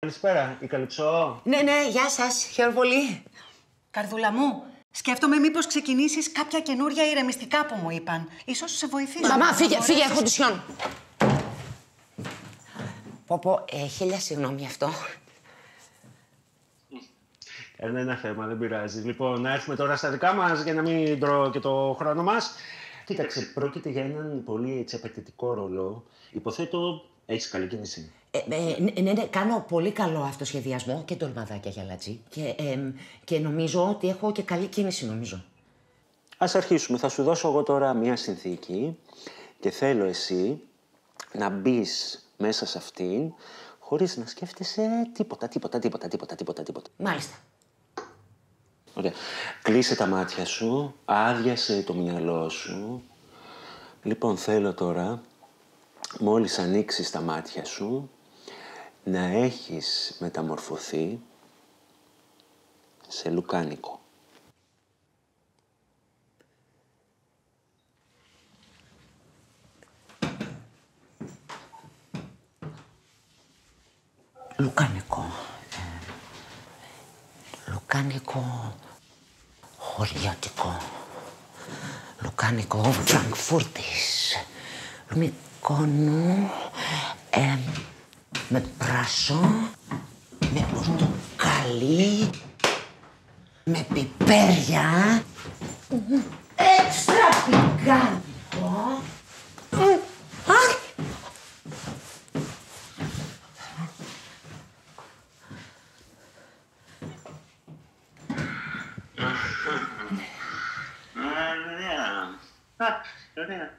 Καλησπέρα, η Καλυψό. Ναι, γεια σας. Χαίρομαι πολύ. Καρδούλα μου, σκέφτομαι μήπως ξεκινήσεις κάποια καινούρια ηρεμιστικά που μου είπαν. Ίσως σε βοηθήσουν. Μαμά, φύγε, έχω τυσιόν. Πω, χίλια συγγνώμη αυτό. Ένα θέμα, δεν πειράζει. Λοιπόν, να έρθουμε τώρα στα δικά μας για να μην τρώω και το χρόνο μας. Κοίταξε, πρόκειται για έναν πολύ απαιτητικό ρόλο. Υποθέτω, έχεις καλή κίνηση. Ναι, κάνω πολύ καλό αυτοσχεδιασμό και τολμαδάκια για λατζή. Και νομίζω ότι έχω και καλή κίνηση, νομίζω. Ας αρχίσουμε. Θα σου δώσω εγώ τώρα μία συνθήκη και θέλω εσύ να μπεις μέσα σε αυτήν χωρίς να σκέφτεσαι τίποτα. Μάλιστα. Ωραία. Κλείσε τα μάτια σου, άδειασε το μυαλό σου. Λοιπόν, θέλω τώρα, μόλις ανοίξεις τα μάτια σου, να έχεις μεταμορφωθεί σε λουκάνικο. Λουκάνικο χωριάτικο. Λουκάνικο Φραγκφούρτης. Μυκόνου με πράσο, με πορτοκάλι, με πιπέρια, έξτρα πικάντικο. Ωραία.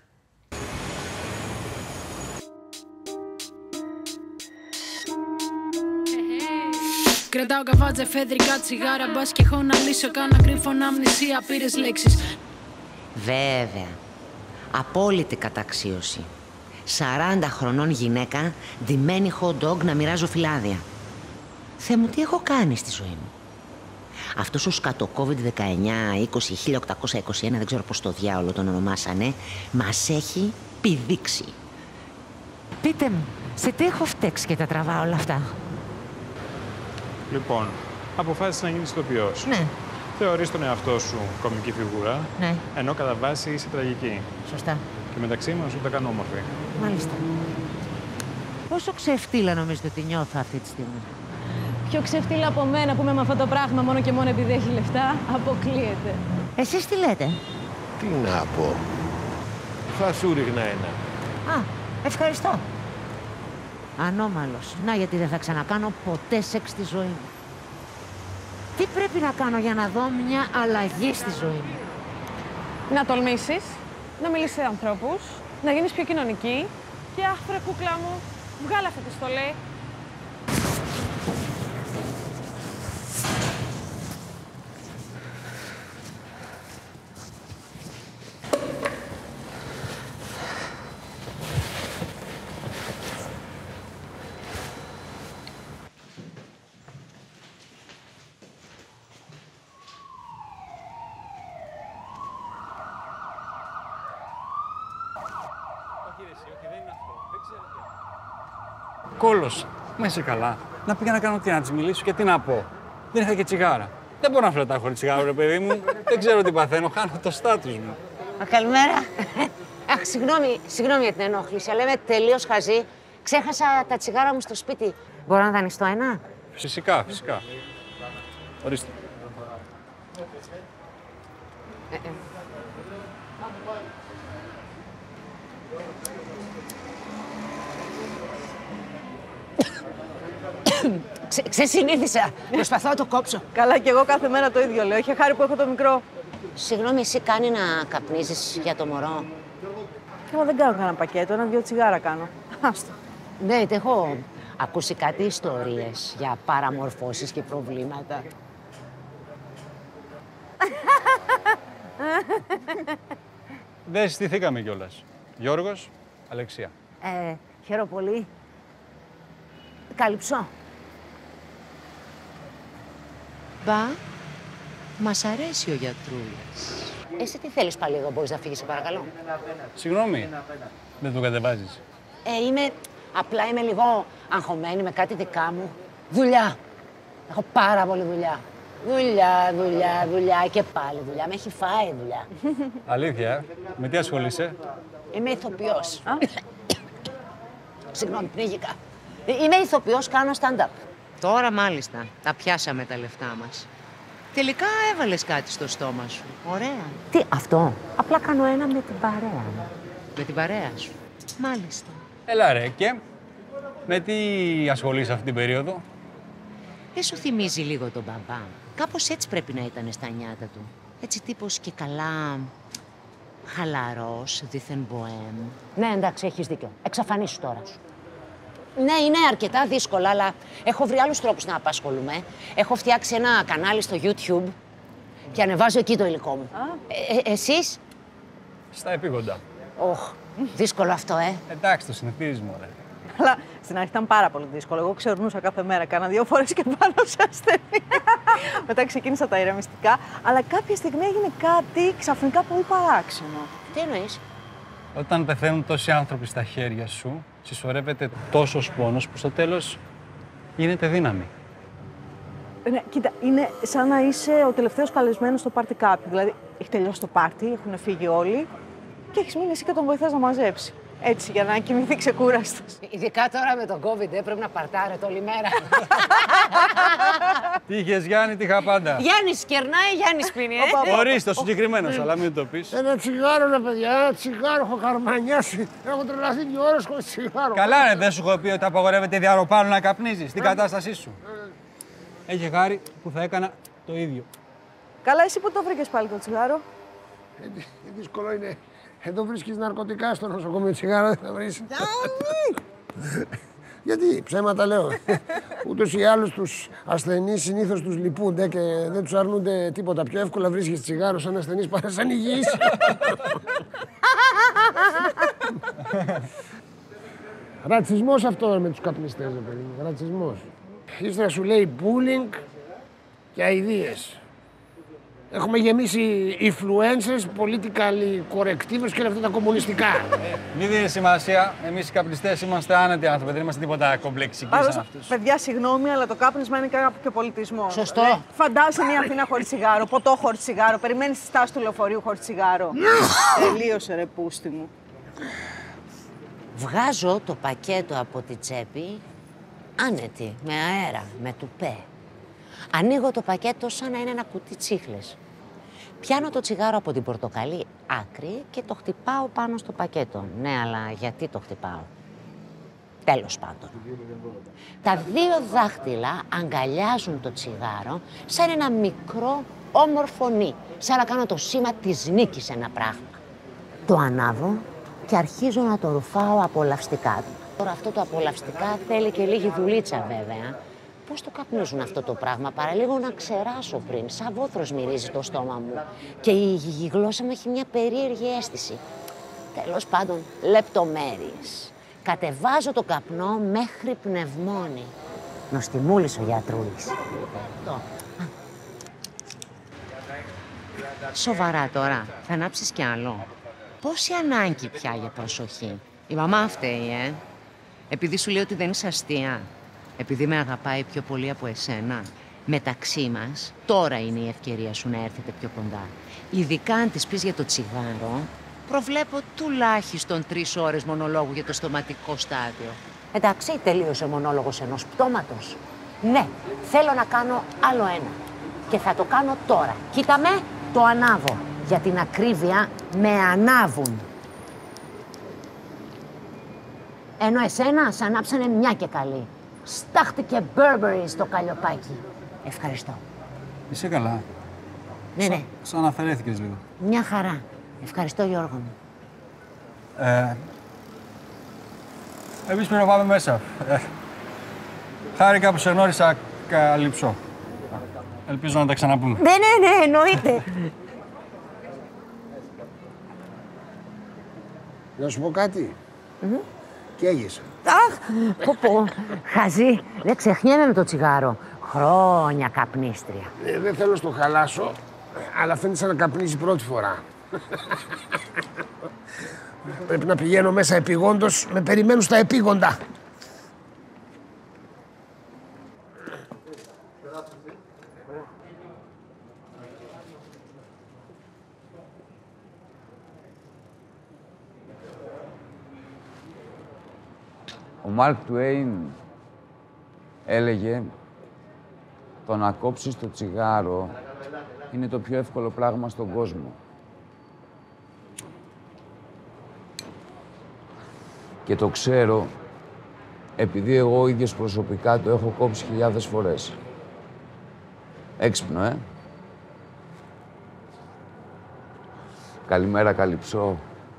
Κρατάω καβάτζα, εφεδρικά τσιγάρα. Μπας και έχω να λύσω. Κάνα γκρίφωνα αμνησία, πήρες λέξεις. Βέβαια. Απόλυτη καταξίωση. 40 χρονών γυναίκα, ντυμένη hot dog να μοιράζω φυλάδια. Θεέ μου, τι έχω κάνει στη ζωή μου. Αυτός ο σκατο COVID-19, 1821, δεν ξέρω πώς το διάολο τον ονομάσανε, μας έχει πηδήξει. Πείτε μου, σε τι έχω φταίξει και τα τραβάω όλα αυτά? Λοιπόν, αποφάσισες να γίνεις ηθοποιός. Ναι. Θεωρείς τον εαυτό σου κωμική φιγούρα, Ναι. ενώ κατά βάση είσαι τραγική. Σωστά. Και μεταξύ μας ούτε καν όμορφη. Μάλιστα. Πόσο ξεφτύλα νομίζετε ότι νιώθω αυτή τη στιγμή? Πιο ξεφτύλα από μένα που είμαι με αυτό το πράγμα μόνο και μόνο επειδή έχει λεφτά, αποκλείεται. Εσείς τι λέτε? Τι να πω. Θα σου ρίχνα ένα. Α, ευχαριστώ. Ανώμαλος. Να, γιατί δεν θα ξανακάνω ποτέ σεξ στη ζωή μου. Τι πρέπει να κάνω για να δω μια αλλαγή στη ζωή μου? Να τολμήσεις, να μιλήσεις σε ανθρώπους, να γίνεις πιο κοινωνική και αχ, βρε κούκλα μου, βγάλε αυτή τη στολή. Κόλος. Μα είσαι καλά. Να πήγα να κάνω τι, να της μιλήσω και τι να πω. Δεν είχα και τσιγάρα. Δεν μπορώ να φλετάω χωρίς τσιγάρο, ρε παιδί μου. Δεν ξέρω τι παθαίνω. Χάνω το στάτους μου. Καλημέρα. Αχ, συγγνώμη για την ενόχληση, αλλά είμαι τελείως χαζή. Ξέχασα τα τσιγάρα μου στο σπίτι. Μπορώ να δανειστώ ένα? Φυσικά. Ορίστε. Ξεσυνήθισα. Προσπαθώ να το κόψω. Καλά, κι εγώ κάθε μέρα το ίδιο λέω. Είχε χάρη που έχω το μικρό. Συγγνώμη, εσύ κάνει να καπνίζεις για το μωρό? Εγώ δεν κάνω κανένα πακέτο, ένα-δυο τσιγάρα κάνω. Άστο. Ναι, έχω ακούσει κάτι ιστορίες για παραμορφώσεις και προβλήματα. Δεν συστηθήκαμε κιόλας. Γιώργος, Αλεξία. Χαίρομαι πολύ. Καλυψώ. Μπα, μας αρέσει ο γιατρούλας. Εσύ τι θέλεις πάλι εδώ, μπορείς να φύγεις, σε παρακαλώ? Συγγνώμη, δεν το κατεβάζεις. Απλά είμαι λίγο αγχωμένη με κάτι δικά μου. Δουλειά. Έχω πάρα πολύ δουλειά. Δουλειά και πάλι δουλειά. Με έχει φάει δουλειά. Αλήθεια, με τι ασχολείσαι? Είμαι ηθοποιός. Συγγνώμη, πνίγηκα. Είμαι ηθοποιός, κάνω stand-up. Τώρα μάλιστα, τα πιάσαμε τα λεφτά μας. Τελικά έβαλες κάτι στο στόμα σου. Ωραία. Τι, αυτό. Απλά κάνω ένα με την παρέα μου. Με την παρέα σου. Μάλιστα. Έλα ρε, και με τι ασχολείσαι αυτή την περίοδο? Δεν σου θυμίζει λίγο τον μπαμπά? Κάπως έτσι πρέπει να ήταν στα νιάτα του. Έτσι τύπος και καλά... χαλαρός, δίθεν μποέμ. Ναι, εντάξει, έχεις δίκιο. Εξαφανίσου τώρα. Ναι, είναι αρκετά δύσκολα, αλλά έχω βρει άλλους τρόπους να απασχολούμαι. Έχω φτιάξει ένα κανάλι στο YouTube και ανεβάζω εκεί το υλικό μου. Εσείς? Στα επίγοντα. Όχ, δύσκολο αυτό, Εντάξει, το συνηθίζεις, μωρέ. Αλλά στην αρχή ήταν πάρα πολύ δύσκολο. Εγώ ξερνούσα κάθε μέρα, κάνα 2 φορές και πάνω σε ασθένεια. Μετά ξεκίνησα τα ηρεμιστικά, αλλά κάποια στιγμή έγινε κάτι ξαφνικά πολύ παράξενο. Τι εννοείς? Όταν πεθαίνουν τόσοι άνθρωποι στα χέρια σου, συσσωρεύεται τόσος πόνος που στο τέλος γίνεται δύναμη. Ναι, κοίτα, είναι σαν να είσαι ο τελευταίος καλεσμένος στο πάρτι κάποιου. Δηλαδή, έχει τελειώσει το πάρτι, έχουν φύγει όλοι και έχεις μείνει εσύ και τον βοηθάς να μαζέψει. Έτσι, για να κοιμηθεί ξεκούραστος. Ειδικά τώρα με τον COVID, πρέπει να παρτάρετε όλη μέρα. Τι είχες, Γιάννη, τι είχα πάντα. Γιάννης κερνάει, Γιάννης πίνει, Ορίστε, ο συγκεκριμένος, αλλά μην το πεις. Ένα τσιγάρο, ρε παιδιά, ένα τσιγάρο. Έχω καρμανιάσει. Έχω τρελαθεί 2 ώρες χωρίς τσιγάρο. Καλά, ρε, δεν σου έχω πει ότι απαγορεύεται διαρροπάνω να καπνίζεις στην κατάστασή σου. Έχει χάρη που θα έκανα το ίδιο. Καλά, εσύ πού το βρήκες πάλι το τσιγάρο? Δύσκολο είναι. Εδώ βρίσκεις ναρκωτικά στο νοσοκομείο, τσιγάρο δεν θα βρεις. Γιατί, ψέματα λέω. Ούτως ή άλλως τους ασθενείς συνήθως τους λυπούνται και δεν τους αρνούνται τίποτα. Πιο εύκολα βρίσκεις τσιγάρο σαν ασθενείς παρά σαν υγιής. Ρατσισμός αυτό με τους καπνιστές, ρε παιδί μου. Ρατσισμός. Ύστερα σου λέει bullying και αηδίες. Έχουμε γεμίσει influencers, political correctives και όλα αυτά τα κομμουνιστικά. Μην δίνει σημασία. Εμείς οι καπνιστές είμαστε άνετοι άνθρωποι. Δεν είμαστε τίποτα κομπλεξικοί σαν αυτούς. Παιδιά, συγγνώμη, αλλά το κάπνισμα είναι κάπου και πολιτισμό. Σωστό. Φαντάζεσαι μια Αθήνα χωρίς τσιγάρο, ποτό χωρίς τσιγάρο, περιμένεις τη στάση του λεωφορείου χωρίς τσιγάρο. Τελείωσε, ρε πούστη μου. Βγάζω το πακέτο από τη τσέπη, άνετη, με αέρα, με τουπέ. Ανοίγω το πακέτο σαν να είναι ένα κουτί τσίχλες. Πιάνω το τσιγάρο από την πορτοκαλί άκρη και το χτυπάω πάνω στο πακέτο. Ναι, αλλά γιατί το χτυπάω? Τέλος πάντων. Τα 2 δάχτυλα αγκαλιάζουν το τσιγάρο σαν ένα μικρό όμορφο νι. Σαν να κάνω το σήμα της νίκης σε ένα πράγμα. Το ανάβω και αρχίζω να το ρουφάω απολαυστικά. Τώρα αυτό το απολαυστικά θέλει και λίγη δουλίτσα βέβαια. Πώς το καπνίζουν αυτό το πράγμα, παραλίγο να ξεράσω πριν. Σαν βόθρος μυρίζει το στόμα μου. Και η γλώσσα μου έχει μια περίεργη αίσθηση. Τέλος πάντων, λεπτομέρειες. Κατεβάζω το καπνό μέχρι πνευμόνι. Νοστιμούλης ο γιατρούλης. Σοβαρά τώρα, θα ανάψεις κι άλλο. Πόση ανάγκη πια για προσοχή. Η μαμά φταίει, Επειδή σου λέει ότι δεν είσαι αστεία. Επειδή με αγαπάει πιο πολύ από εσένα. Μεταξύ μας, τώρα είναι η ευκαιρία σου να έρθετε πιο κοντά. Ειδικά αν της πεις για το τσιγάρο, προβλέπω τουλάχιστον 3 ώρες μονολόγου για το στοματικό στάδιο. Εντάξει, τελείωσε ο μονόλογος ενός πτώματος. Ναι, θέλω να κάνω άλλο ένα. Και θα το κάνω τώρα. Κοίτα με, το ανάβω. Για την ακρίβεια, με ανάβουν. Ενώ εσένα, σ' ανάψανε μια και καλή. Στάχτηκε Burberry στο καλλιοπάκι. Ευχαριστώ. Είσαι καλά. Ναι. Σαν αφαιρέθηκες λίγο. Μια χαρά. Ευχαριστώ, Γιώργο μου. Εμείς πρέπει να πάμε μέσα. Χάρηκα που σε γνώρισα καλύψω. Ελπίζω να τα ξαναπούμε. Ναι, εννοείται. Να σου πω κάτι. Καίγεσαι. Αχ, πω, χαζί. Δεν ξεχνιέμαι με το τσιγάρο. Χρόνια καπνίστρια. Δεν θέλω να στο χαλάσω, αλλά φαίνεται σαν να καπνίζει πρώτη φορά. Πρέπει να πηγαίνω μέσα επιγόντως, με περιμένουν στα επίγοντα. Ο Μάρκ Τουέιν έλεγε το να κόψεις το τσιγάρο είναι το πιο εύκολο πράγμα στον κόσμο. Και το ξέρω επειδή εγώ ίδιος προσωπικά το έχω κόψει χιλιάδες φορές. Έξυπνο, Καλημέρα, Καλυψό.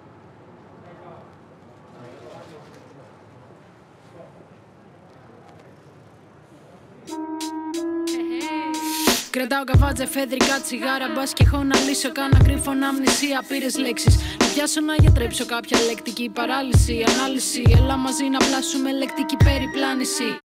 Κρατάω καβάτζα, εφεδρικά τσιγάρα. Μπας και έχω να λύσω. Κάνα γρήφωνα αμνησία. Πήρες λέξεις. Να πιάσω να γιατρέψω κάποια λεκτική παράλυση. Ανάλυση. Έλα μαζί να πλάσουμε λεκτική περιπλάνηση.